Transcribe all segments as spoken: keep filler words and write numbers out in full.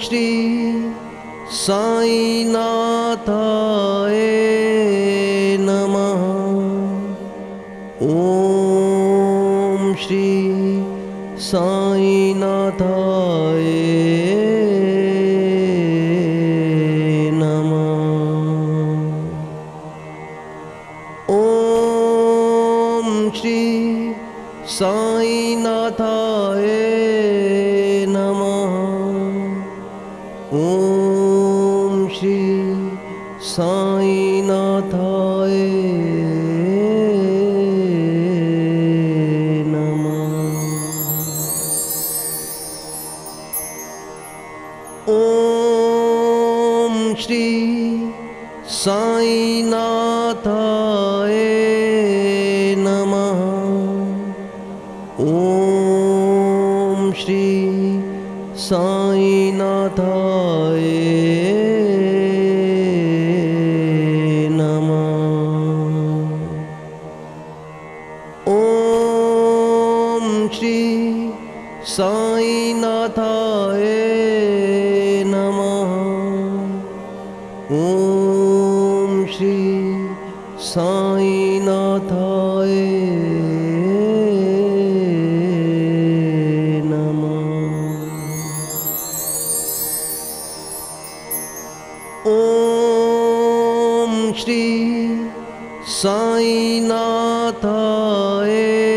श्री साईनाथाय नमः। ओम श्री साईनाथाय नमः। ओम श्री साईनाथाय नमः। ओम श्री साईनाथाय नमः। ओम श्री साईनाथाय नमः। ओम श्री साईनाथाय नमः। ओम श्री साईनाथाय नमः। ओम श्री साईनाथाय ओम श्री साईनाथाय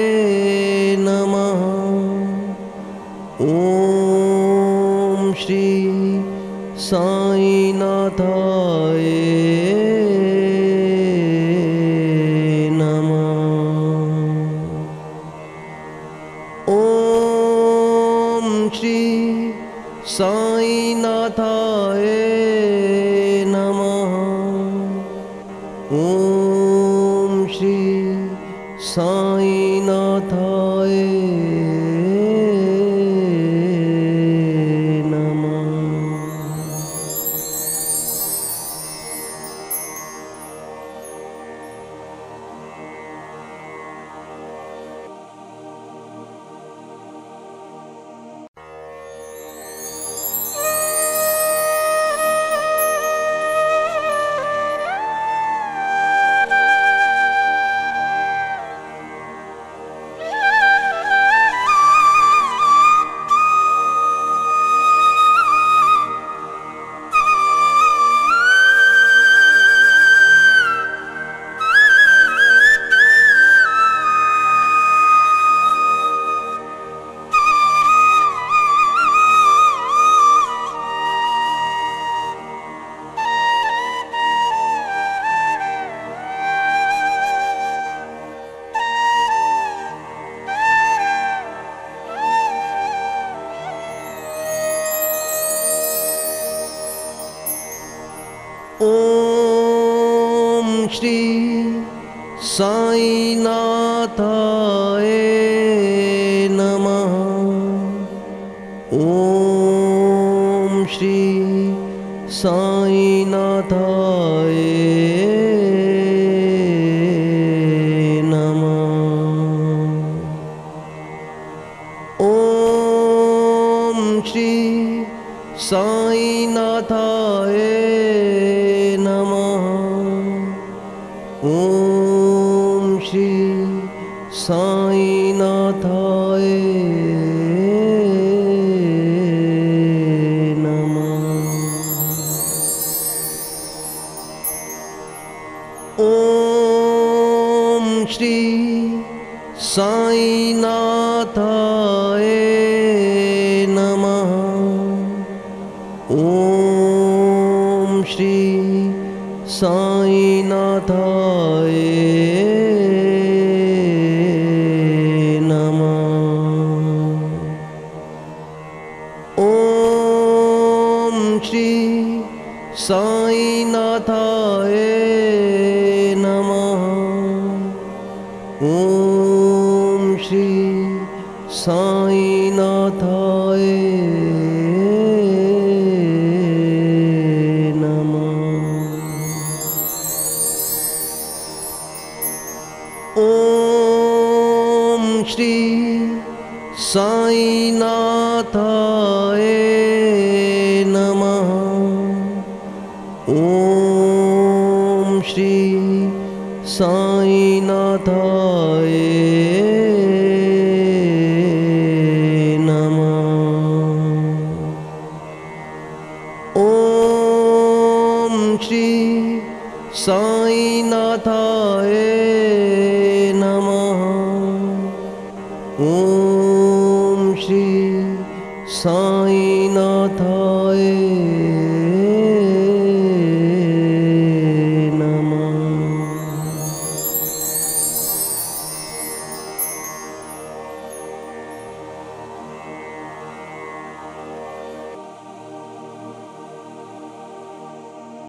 नमः। ओम श्री साईनाथाय नमः। ओम श्री साईनाथाय नमः। ओम श्री साईनाथाय ओम श्री साईनाथाय नमः। ओम श्री साईनाथाय नमः। ओम श्री साईनाथाय नमः। ओम श्री साईनाथाय नमः। ओम श्री साईनाथाय नमः। ओम श्री साईनाथाय नमः। ओम श्री साईनाथाय नमः। ओम श्री साईनाथाय ओम श्री साईनाथाय नमः। ॐ श्री साईनाथाय नमः। ॐ श्री साईनाथाय नमः। ॐ श्री साईनाथाय